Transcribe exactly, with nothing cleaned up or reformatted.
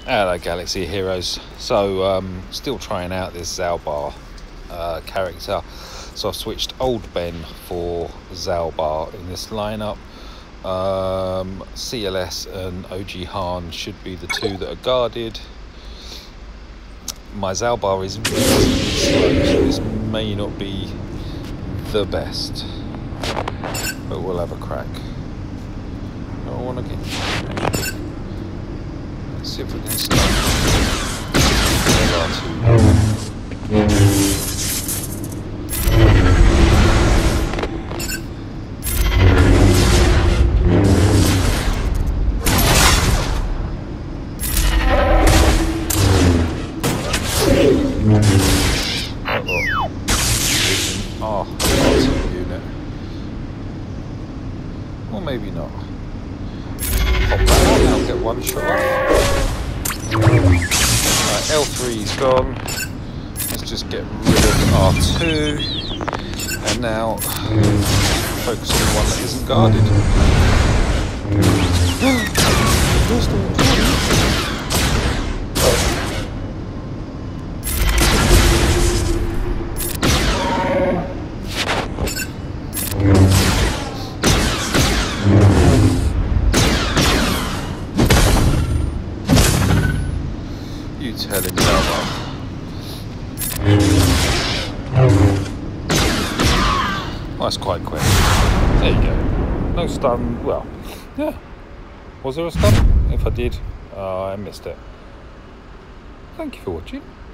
Hello Galaxy Heroes. So um, still trying out this Zaalbar uh, character, so I've switched old Ben for Zaalbar in this lineup. um, C L S and O G Han should be the two that are guarded. My Zaalbar is really slow, so this may not be the best, but we'll have a crack. I don't want to get see if we can start. Oh, that's a unit. Or maybe not. Pop that on, I'll get one shot. Right, L three's gone. Let's just get rid of R two. And now focus on the one that isn't guarded. You tell him, Zaalbar. Well, that's quite quick. There you go. No stun. Well, yeah. Was there a stun? If I did, uh, I missed it. Thank you for watching.